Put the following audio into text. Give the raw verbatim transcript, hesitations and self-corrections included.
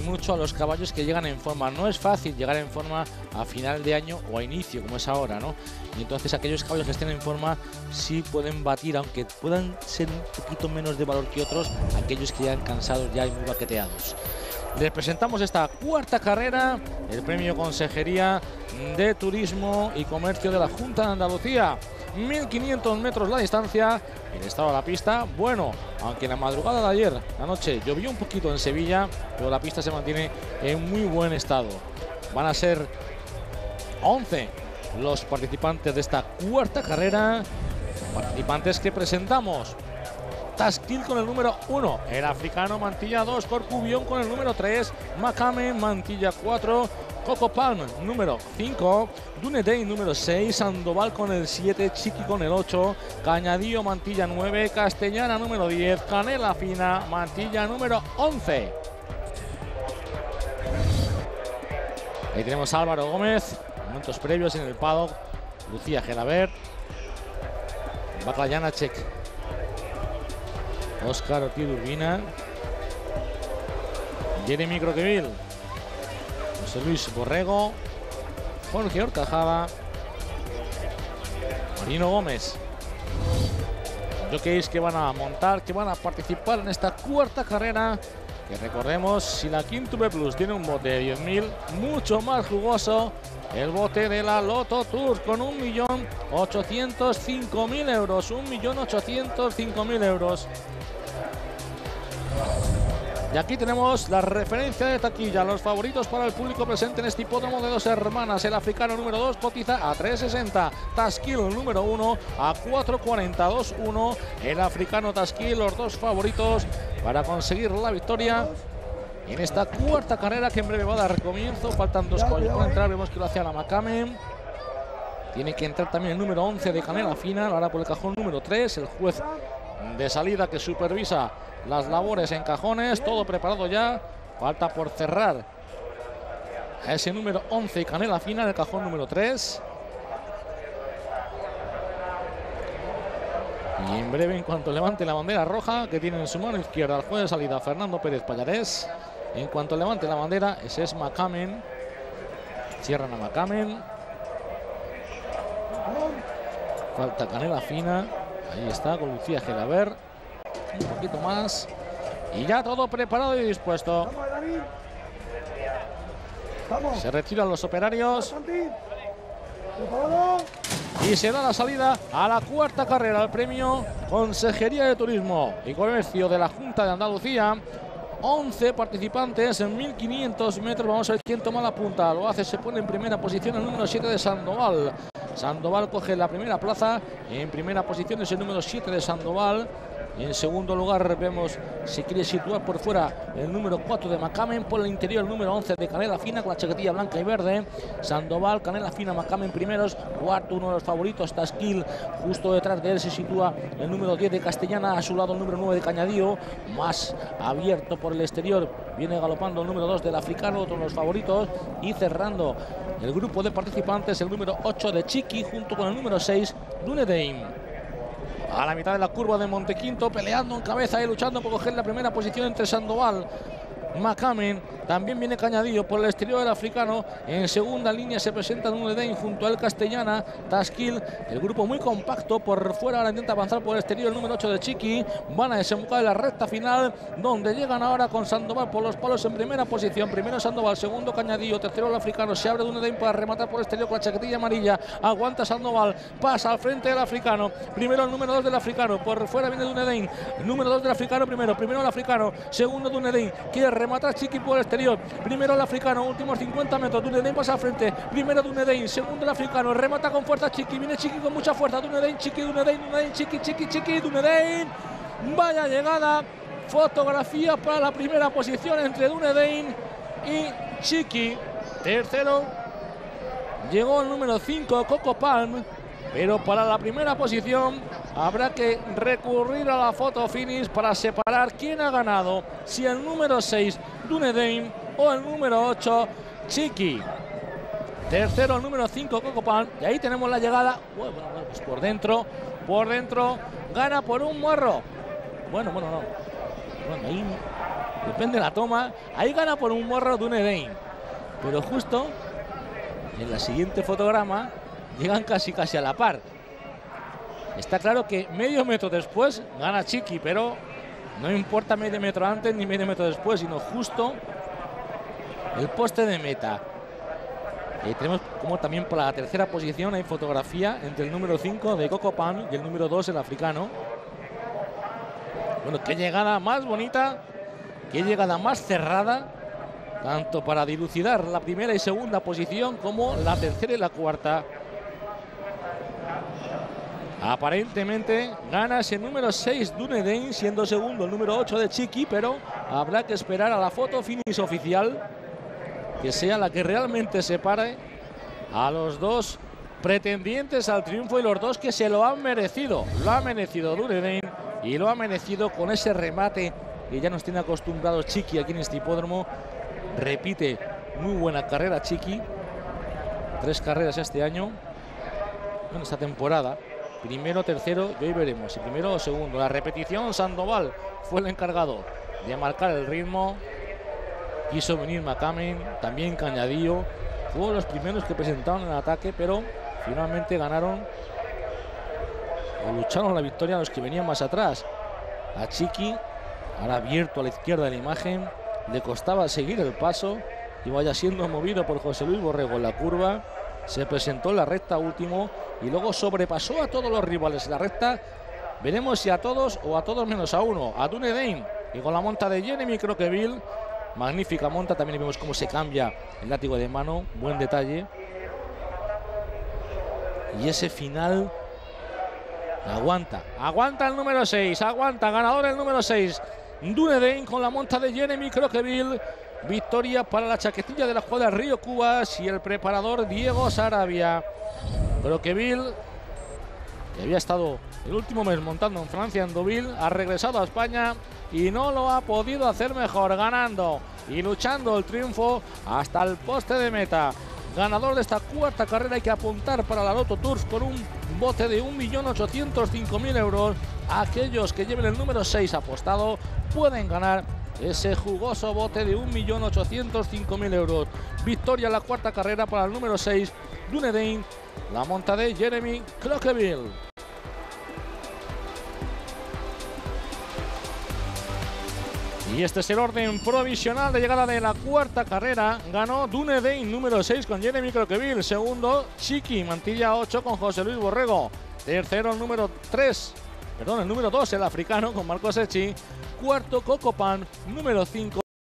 mucho a los caballos que llegan en forma. No es fácil llegar en forma a final de año o a inicio, como es ahora, ¿no? Y entonces aquellos caballos que estén en forma sí pueden batir, aunque puedan ser un poquito menos de valor que otros, aquellos que llegan cansados ya y muy baqueteados. Les presentamos esta cuarta carrera, el premio Consejería de Turismo y Comercio de la Junta de Andalucía. mil quinientos metros la distancia, el estado de la pista, bueno, aunque en la madrugada de ayer, la noche, llovió un poquito en Sevilla, pero la pista se mantiene en muy buen estado. Van a ser once los participantes de esta cuarta carrera, participantes que presentamos. Taskil con el número uno, el africano Mantilla dos, Corcubión con el número tres, Macame Mantilla cuatro, Coco Palm número cinco, Dunedin número seis, Sandoval con el siete, Chiqui con el ocho, Cañadío Mantilla nueve, Castellana número diez, Canela Fina Mantilla número once. Ahí tenemos a Álvaro Gómez, momentos previos en el paddock, Lucía Gelabert, Bacla Janacek, Óscar Ortiz Urbina, Jeremy Croqueville, José Luis Borrego, Jorge Horcajada, Marino Gómez. Jockeys que van a montar, que van a participar en esta cuarta carrera, que recordemos, si la Quintuple Plus tiene un bote de diez mil, mucho más jugoso el bote de la Loto Tour con un millón ochocientos cinco mil euros, un millón ochocientos cinco mil euros. Y aquí tenemos la referencia de taquilla, los favoritos para el público presente en este hipódromo de Dos Hermanas. El africano número dos cotiza a tres sesenta, Taskil número uno a cuatro cuarenta, dos uno. El africano Taskil, los dos favoritos para conseguir la victoria en esta cuarta carrera que en breve va a dar comienzo. Faltan dos caballos por entrar, vemos que lo hace la Macame. Tiene que entrar también el número once de Canela Fina, ahora por el cajón número tres, el juez de salida que supervisa las labores en cajones, todo preparado ya, falta por cerrar a ese número once Canela Fina en el cajón número tres. Y en breve, en cuanto levante la bandera roja que tiene en su mano izquierda el juez de salida Fernando Pérez Pallarés, en cuanto levante la bandera, ese es Macamen, cierran a Macamen, falta Canela Fina, ahí está con Lucía Gelabert, un poquito más y ya todo preparado y dispuesto. Se retiran los operarios y se da la salida a la cuarta carrera, al premio Consejería de Turismo y Comercio de la Junta de Andalucía. once participantes en mil quinientos metros. Vamos a ver quién toma la punta. Lo hace, se pone en primera posición el número siete de Sandoval. Sandoval coge la primera plaza. En primera posición es el número siete de Sandoval. En segundo lugar vemos, se quiere situar por fuera el número cuatro de Macamen, por el interior el número once de Canela Fina con la chaquetilla blanca y verde. Sandoval, Canela Fina, Macamen primeros, cuarto uno de los favoritos, Taskil. Justo detrás de él se sitúa el número diez de Castellana, a su lado el número nueve de Cañadío, más abierto por el exterior viene galopando el número dos del africano, otro de los favoritos, y cerrando el grupo de participantes el número ocho de Chiqui junto con el número seis Dunedin. A la mitad de la curva de Montequinto, peleando en cabeza y luchando por coger la primera posición entre Sandoval, Macamen, también viene Cañadío por el exterior del africano. En segunda línea se presenta Dunedin junto al Castellana, Taskil, el grupo muy compacto por fuera. Ahora intenta avanzar por el exterior el número ocho de Chiqui. Van a desembocar en la recta final, donde llegan ahora con Sandoval por los palos en primera posición. Primero Sandoval, segundo Cañadío, tercero el africano. Se abre Dunedin para rematar por el exterior con la chaquetilla amarilla. Aguanta Sandoval, pasa al frente del africano. Primero el número dos del africano, por fuera viene Dunedin. El número dos del africano primero, primero el africano, segundo Dunedin. Quiere rematar Chiqui por el exterior. Primero el africano, últimos cincuenta metros. Dunedin pasa al frente. Primero Dunedin, segundo el africano. Remata con fuerza Chiqui. Viene Chiqui con mucha fuerza. Dunedin, Chiqui, Dunedin, Dunedin, Chiqui, Chiqui, Chiqui, Dunedin. Vaya llegada. Fotografía para la primera posición entre Dunedin y Chiqui. Tercero llegó el número cinco, Coco Palm. Pero para la primera posición habrá que recurrir a la foto finish para separar quién ha ganado, si el número seis Dunedin o el número ocho Chiqui. Tercero el número cinco Coco Palm, y ahí tenemos la llegada. Bueno, bueno, pues por dentro, por dentro gana por un muerro. Bueno, bueno, no. Bueno, ahí depende de la toma. Ahí gana por un morro Dunedain. Pero justo en la siguiente fotograma llegan casi casi a la par. Está claro que medio metro después gana Chiqui, pero no importa medio metro antes ni medio metro después, sino justo el poste de meta. Y tenemos como también por la tercera posición hay fotografía entre el número cinco de Coco Pan y el número dos, el africano. Bueno, qué llegada más bonita, qué llegada más cerrada, tanto para dilucidar la primera y segunda posición como la tercera y la cuarta. Aparentemente gana ese número seis Dunedain, siendo segundo el número ocho de Chiqui, pero habrá que esperar a la foto finish oficial, que sea la que realmente separe a los dos pretendientes al triunfo y los dos que se lo han merecido. Lo ha merecido Dunedain y lo ha merecido con ese remate que ya nos tiene acostumbrados Chiqui aquí en este hipódromo. Repite muy buena carrera Chiqui, tres carreras este año, en esta temporada. Primero, tercero y hoy veremos si primero o segundo. La repetición, Sandoval fue el encargado de marcar el ritmo. Quiso venir Macamen, también Cañadillo. Fueron los primeros que presentaron el ataque, pero finalmente ganaron o lucharon la victoria a los que venían más atrás. A Chiqui, ahora abierto a la izquierda de la imagen, le costaba seguir el paso y vaya siendo movido por José Luis Borrego en la curva. Se presentó en la recta último y luego sobrepasó a todos los rivales en la recta. Veremos si a todos o a todos menos a uno. A Dunedain y con la monta de Jeremy Croqueville. Magnífica monta, también vemos cómo se cambia el látigo de mano, buen detalle. Y ese final aguanta, aguanta el número seis, aguanta, ganador el número seis. Dunedain con la monta de Jeremy Croqueville. Victoria para la chaquetilla de la escuadra Río Cubas y el preparador Diego Sarabia. Croqueville, que había estado el último mes montando en Francia, en Deauville, ha regresado a España y no lo ha podido hacer mejor, ganando y luchando el triunfo hasta el poste de meta. Ganador de esta cuarta carrera. Hay que apuntar para la Loto Tours con un bote de un millón ochocientos cinco mil euros. Aquellos que lleven el número seis apostado pueden ganar ese jugoso bote de un millón ochocientos cinco mil euros. Victoria en la cuarta carrera para el número seis, Dunedain, la monta de Jeremy Croqueville. Y este es el orden provisional de llegada de la cuarta carrera. Ganó Dunedain, número seis, con Jeremy Croqueville. Segundo, Chiqui, mantilla ocho, con José Luis Borrego. Tercero, el número tres, perdón, el número dos, el africano, con Marcos Echi. Cuarto, Coco Pan, número cinco.